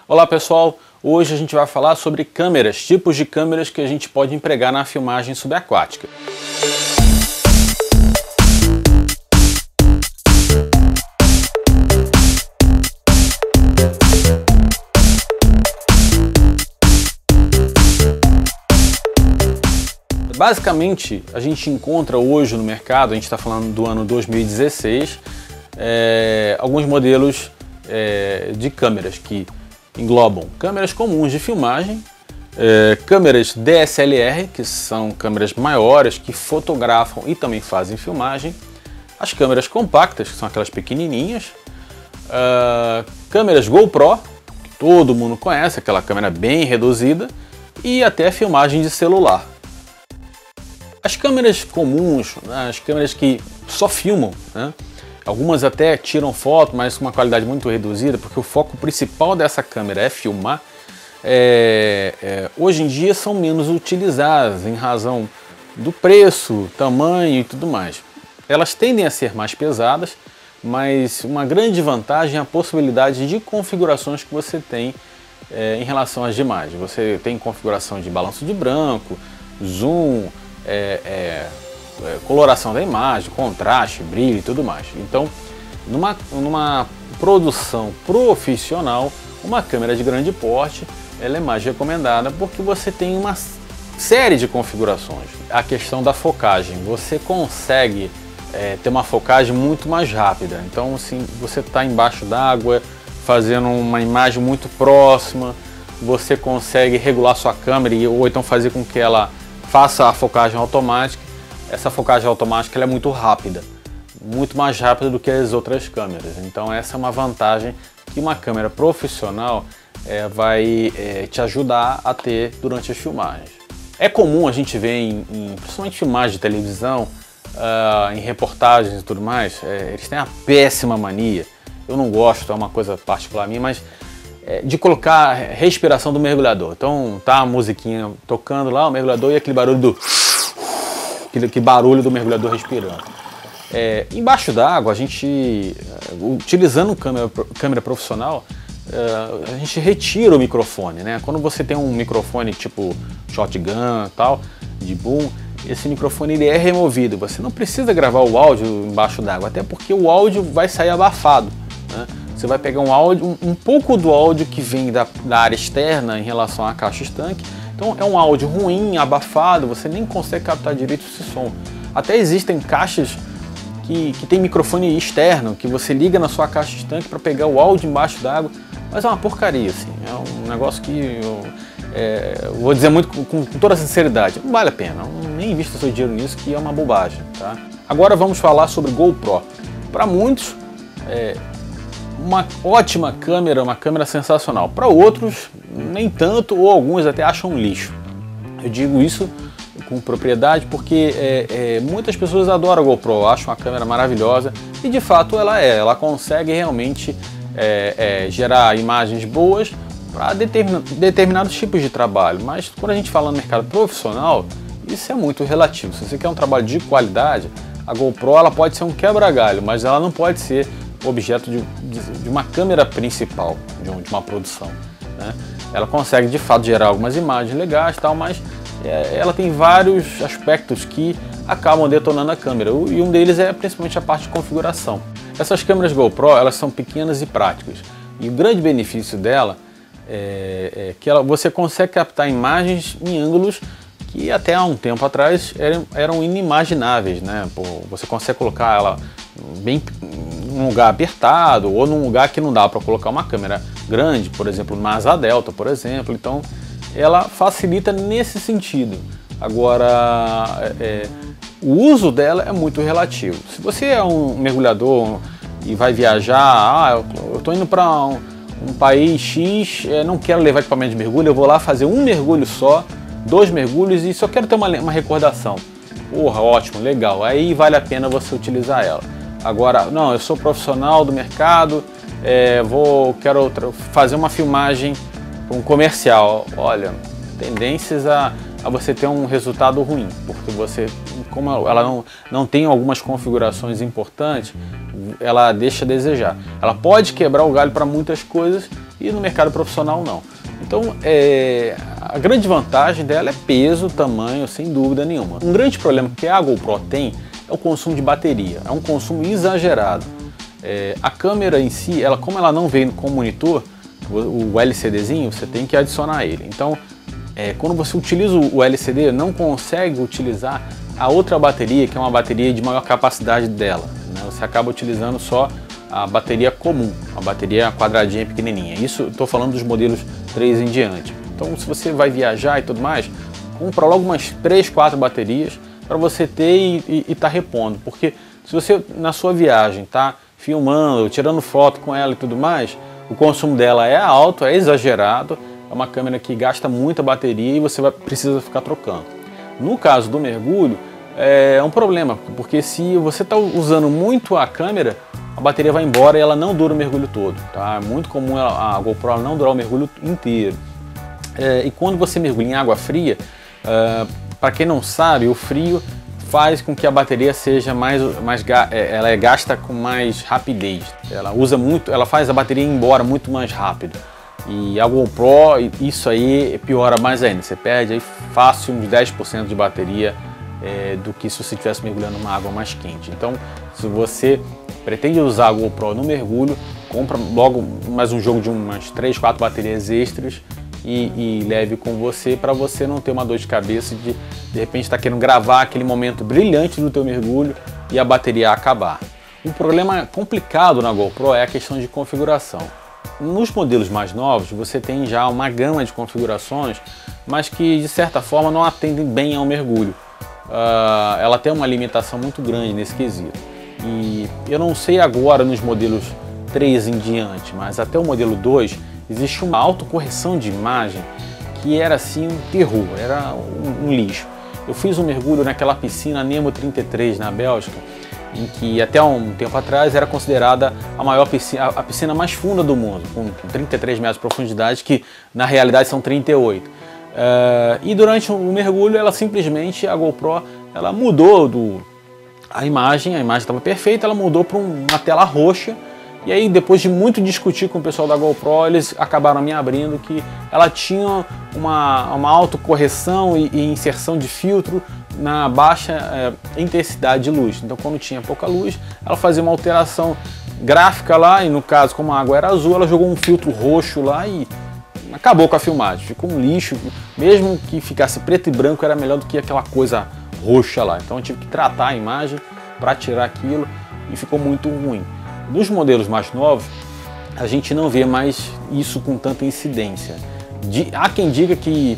Olá pessoal, hoje a gente vai falar sobre câmeras, tipos de câmeras que a gente pode empregar na filmagem subaquática. Basicamente, a gente encontra hoje no mercado, a gente está falando do ano 2016, alguns modelos de câmeras que englobam câmeras comuns de filmagem, câmeras DSLR, que são câmeras maiores que fotografam e também fazem filmagem, as câmeras compactas, que são aquelas pequenininhas, câmeras GoPro, que todo mundo conhece, aquela câmera bem reduzida, e até filmagem de celular. As câmeras comuns, as câmeras que só filmam, né? Algumas até tiram foto, mas com uma qualidade muito reduzida, porque o foco principal dessa câmera é filmar, hoje em dia são menos utilizadas em razão do preço, tamanho e tudo mais. Elas tendem a ser mais pesadas, mas uma grande vantagem é a possibilidade de configurações que você tem em relação às demais. Você tem configuração de balanço de branco, zoom, coloração da imagem, contraste, brilho e tudo mais. Então, numa produção profissional, uma câmera de grande porte ela é mais recomendada porque você tem uma série de configurações. A questão da focagem, você consegue ter uma focagem muito mais rápida. Então, assim, você está embaixo d'água, fazendo uma imagem muito próxima, você consegue regular sua câmera ou então fazer com que ela faça a focagem automática. Essa focagem automática ela é muito rápida, muito mais rápida do que as outras câmeras. Então essa é uma vantagem que uma câmera profissional vai te ajudar a ter durante as filmagens. É comum a gente ver principalmente filmagens de televisão, em reportagens e tudo mais, eles têm a péssima mania, eu não gosto, é uma coisa particular minha, mas de colocar a respiração do mergulhador. Então tá a musiquinha tocando lá, o mergulhador e aquele barulho que barulho do mergulhador respirando. Embaixo d'água, a gente, utilizando câmera profissional, a gente retira o microfone, né? Quando você tem um microfone tipo shotgun tal, de boom, esse microfone ele é removido. Você não precisa gravar o áudio embaixo d'água, até porque o áudio vai sair abafado, né? Você vai pegar um áudio, um pouco do áudio que vem da área externa em relação à caixa estanque. Então é um áudio ruim, abafado, você nem consegue captar direito esse som. Até existem caixas que tem microfone externo, que você liga na sua caixa estanque para pegar o áudio embaixo d'água, mas é uma porcaria, assim. É um negócio que eu vou dizer muito com toda sinceridade, não vale a pena, nem invista seu dinheiro nisso, que é uma bobagem, tá? Agora vamos falar sobre GoPro. Para muitos, uma ótima câmera, uma câmera sensacional. Para outros, nem tanto, ou alguns até acham um lixo. Eu digo isso com propriedade porque muitas pessoas adoram a GoPro, acham a câmera maravilhosa e de fato ela consegue realmente gerar imagens boas para determinados tipos de trabalho. Mas quando a gente fala no mercado profissional, isso é muito relativo. Se você quer um trabalho de qualidade, a GoPro ela pode ser um quebra-galho, mas ela não pode ser objeto de uma câmera principal de uma produção, né? Ela consegue de fato gerar algumas imagens legais, tal, mas ela tem vários aspectos que acabam detonando a câmera, e um deles é principalmente a parte de configuração. Essas câmeras GoPro elas são pequenas e práticas, e o grande benefício dela é que você consegue captar imagens em ângulos que até há um tempo atrás eram inimagináveis, né? Você consegue colocar ela bem num lugar apertado ou num lugar que não dá para colocar uma câmera grande, por exemplo, numa asa delta, por exemplo. Então, ela facilita nesse sentido. Agora, o uso dela é muito relativo. Se você é um mergulhador e vai viajar, eu estou indo para um país X, não quero levar equipamento de mergulho, eu vou lá fazer um mergulho só, 2 mergulhos e só quero ter uma recordação. Porra, ótimo, legal. Aí vale a pena você utilizar ela. Agora, não, eu sou profissional do mercado, quero fazer uma filmagem para um comercial. Olha, tendências a você ter um resultado ruim, porque você, como ela não tem algumas configurações importantes, ela deixa a desejar. Ela pode quebrar o galho para muitas coisas e no mercado profissional não. Então a grande vantagem dela é peso, tamanho, sem dúvida nenhuma. Um grande problema que a GoPro tem é o consumo de bateria, é um consumo exagerado. A câmera em si, como ela não vem com monitor, o LCDzinho, você tem que adicionar ele. Então, quando você utiliza o LCD, não consegue utilizar a outra bateria, que é uma bateria de maior capacidade dela, né? Você acaba utilizando só a bateria comum, a bateria quadradinha pequenininha. Isso eu estou falando dos modelos 3 em diante. Então, se você vai viajar e tudo mais, compra logo umas 3, 4 baterias para você ter e tá repondo, porque se você na sua viagem tá filmando, tirando foto com ela e tudo mais, o consumo dela é alto, é exagerado, é uma câmera que gasta muita bateria e você precisa ficar trocando. No caso do mergulho, é um problema, porque se você está usando muito a câmera, a bateria vai embora e ela não dura o mergulho todo. Tá? É muito comum a GoPro não durar o mergulho inteiro. E quando você mergulha em água fria, para quem não sabe, o frio faz com que a bateria seja ela é gasta com mais rapidez. Ela faz a bateria ir embora muito mais rápido. E a GoPro, isso aí piora mais ainda. Você perde aí fácil uns 10% de bateria do que se você estivesse mergulhando numa água mais quente. Então, se você pretende usar a GoPro no mergulho, compra logo mais um jogo de umas 3, 4 baterias extras e leve com você, para você não ter uma dor de cabeça de repente estar querendo gravar aquele momento brilhante do teu mergulho e a bateria acabar. Um problema complicado na GoPro é a questão de configuração. Nos modelos mais novos você tem já uma gama de configurações, mas que de certa forma não atendem bem ao mergulho. Ela tem uma limitação muito grande nesse quesito. E eu não sei agora nos modelos 3 em diante, mas até o modelo 2 existe uma autocorreção de imagem que era assim um terror, era um lixo. Eu fiz um mergulho naquela piscina Nemo 33 na Bélgica, em que até um tempo atrás era considerada a maior piscina, a piscina mais funda do mundo, com 33 metros de profundidade, que na realidade são 38. E durante o mergulho a GoPro ela mudou a imagem estava perfeita, ela mudou para uma tela roxa. E aí, depois de muito discutir com o pessoal da GoPro, eles acabaram me abrindo que ela tinha uma autocorreção e inserção de filtro na baixa intensidade de luz. Então, quando tinha pouca luz, ela fazia uma alteração gráfica lá, e no caso, como a água era azul, ela jogou um filtro roxo lá e acabou com a filmagem. Ficou um lixo, mesmo que ficasse preto e branco, era melhor do que aquela coisa roxa lá. Então, eu tive que tratar a imagem para tirar aquilo e ficou muito ruim. Nos modelos mais novos, a gente não vê mais isso com tanta incidência. Há quem diga que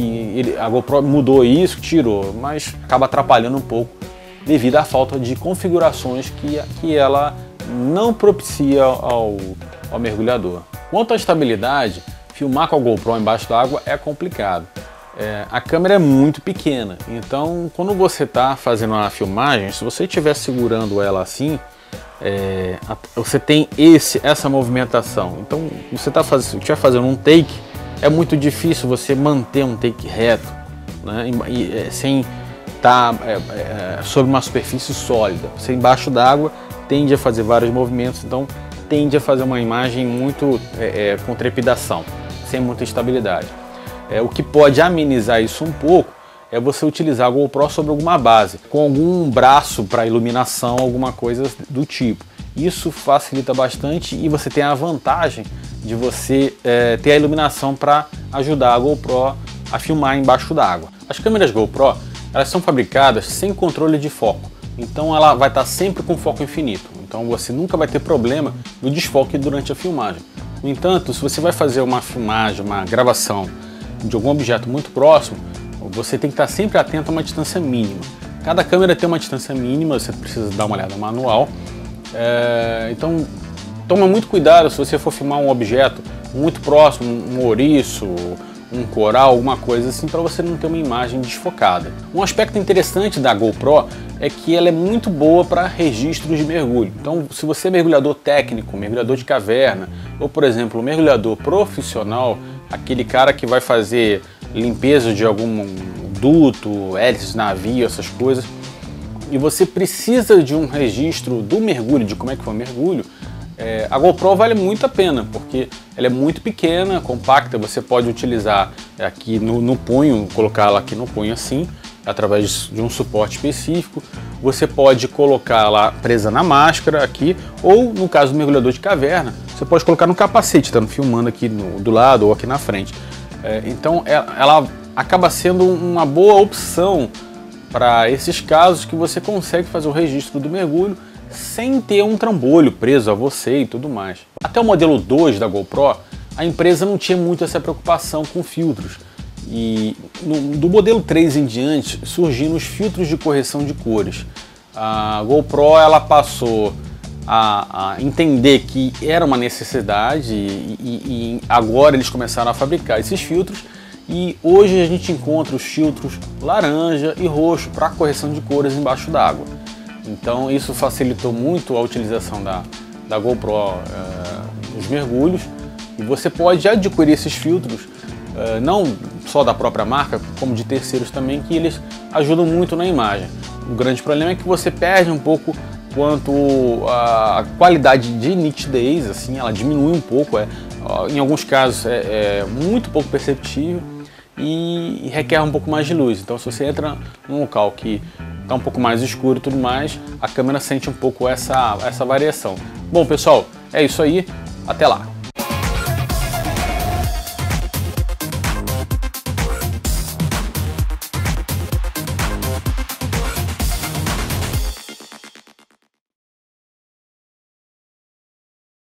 a GoPro mudou isso, tirou, mas acaba atrapalhando um pouco devido à falta de configurações que ela não propicia ao mergulhador. Quanto à estabilidade, filmar com a GoPro embaixo d'água é complicado. A câmera é muito pequena, então quando você está fazendo uma filmagem, se você estiver segurando ela assim, você tem essa movimentação. Então você estiver fazendo um take, é muito difícil você manter um take reto, né? Sem estar sobre uma superfície sólida. Você embaixo d'água tende a fazer vários movimentos, então tende a fazer uma imagem muito com trepidação, sem muita estabilidade. O que pode amenizar isso um pouco é você utilizar a GoPro sobre alguma base, com algum braço para iluminação, alguma coisa do tipo. Isso facilita bastante e você tem a vantagem de você ter a iluminação para ajudar a GoPro a filmar embaixo d'água. As câmeras GoPro, elas são fabricadas sem controle de foco, então ela vai estar sempre com foco infinito. Então você nunca vai ter problema no desfoque durante a filmagem. No entanto, se você vai fazer uma filmagem, uma gravação de algum objeto muito próximo, você tem que estar sempre atento a uma distância mínima. Cada câmera tem uma distância mínima, você precisa dar uma olhada no manual. Então, toma muito cuidado se você for filmar um objeto muito próximo, um ouriço, um coral, alguma coisa assim, para você não ter uma imagem desfocada. Um aspecto interessante da GoPro é que ela é muito boa para registros de mergulho. Então, se você é mergulhador técnico, mergulhador de caverna, ou por exemplo, um mergulhador profissional, aquele cara que vai fazer limpeza de algum duto, hélices de navio, essas coisas, e você precisa de um registro do mergulho, de como é que foi o mergulho, A GoPro vale muito a pena, porque ela é muito pequena, compacta, você pode utilizar aqui no punho, colocá-la aqui no punho assim, através de um suporte específico. Você pode colocá-la presa na máscara aqui, ou no caso do mergulhador de caverna, você pode colocar no capacete, estando filmando aqui do lado ou aqui na frente. Então ela acaba sendo uma boa opção para esses casos que você consegue fazer o registro do mergulho sem ter um trambolho preso a você e tudo mais. Até o modelo 2 da GoPro, a empresa não tinha muito essa preocupação com filtros. E do modelo 3 em diante surgiram os filtros de correção de cores. A GoPro ela passou a entender que era uma necessidade e agora eles começaram a fabricar esses filtros. E hoje a gente encontra os filtros laranja e roxo para correção de cores embaixo d'água. Então isso facilitou muito a utilização da GoPro nos mergulhos. E você pode adquirir esses filtros, não só da própria marca, como de terceiros também, que eles ajudam muito na imagem. O grande problema é que você perde um pouco quanto a qualidade de nitidez, assim, ela diminui um pouco, em alguns casos é muito pouco perceptível e requer um pouco mais de luz. Então se você entra num local que está um pouco mais escuro e tudo mais, a câmera sente um pouco essa variação. Bom pessoal, é isso aí, até lá!